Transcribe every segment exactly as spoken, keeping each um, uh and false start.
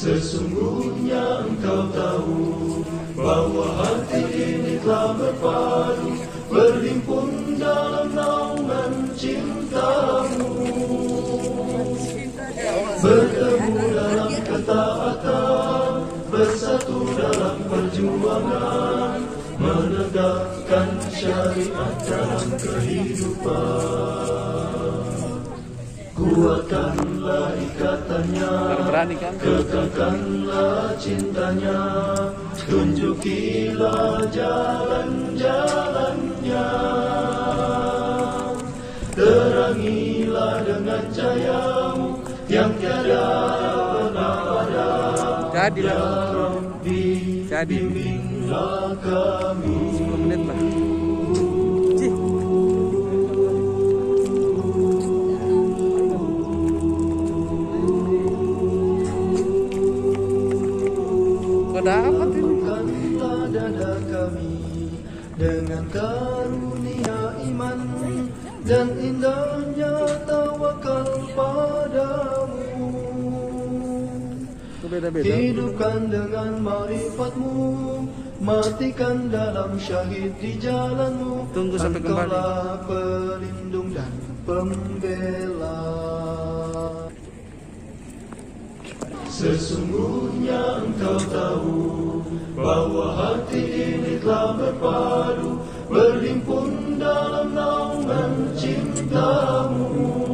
Sesungguhnya engkau tahu bahwa hati ini telah berpadu, berhimpun dalam naungan cintamu, bertemu dalam ketaatan, bersatu dalam perjuangan, menegakkan syariat dalam kehidupan. Kuatkanlah ikatannya, kekalkanlah cintanya, tunjukilah jalan-jalannya, terangilah dengan cahayamu yang tiada pernah ada. Jadilah. Ya Rabbi, Jadi. bimbinglah kami. sepuluh menit lah. Cih. Dapat ini. Bukanlah dada kami dengan karunia iman dan indahnya tawakal padamu. Beda-beda. Hidupkan dengan ma'rifatmu, matikan dalam syahid di jalanmu. Tunggu sampai kembali. Engkaulah pelindung dan pembela. Sesungguhnya engkau tahu bahwa hati ini telah berpadu, berhimpun dalam naungan cintamu,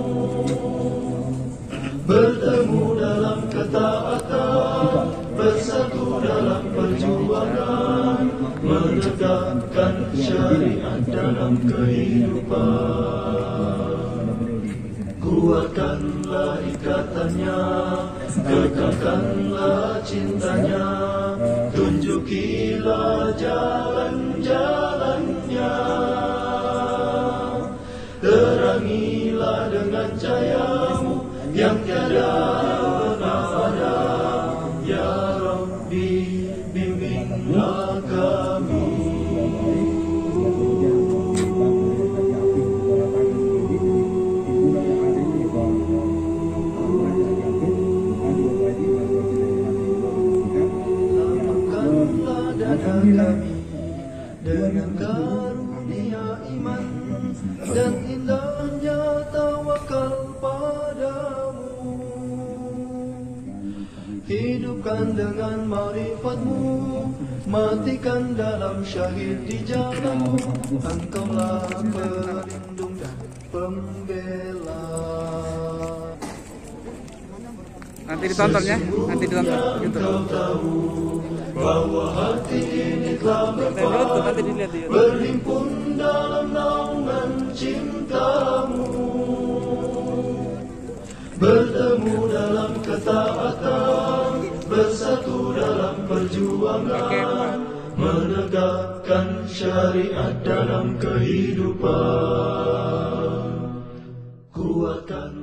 bertemu dalam ketaatan, bersatu dalam perjuangan, menegakkan syariat dalam kehidupan. Kuatkanlah ikatannya, kekalkanlah cintanya, tunjukilah jalan-jalannya, terangilah dengan cahayamu yang tiada pernah ada. Ya Rabbi, bimbinglah kami. Kami dengan karunia iman dan indahnya tawakal padamu. Hidupkan dengan ma'rifatmu, matikan dalam syahid di jalanmu. Engkaulah pelindung dan pembela. Nanti ditonton ya, nanti ditonton gitu. Bahwa hati ini telah berpadu, berhimpun dalam naungan cintamu, bertemu dalam ketaatan, bersatu dalam perjuangan, menegakkan syariat dalam kehidupan. Kuatkan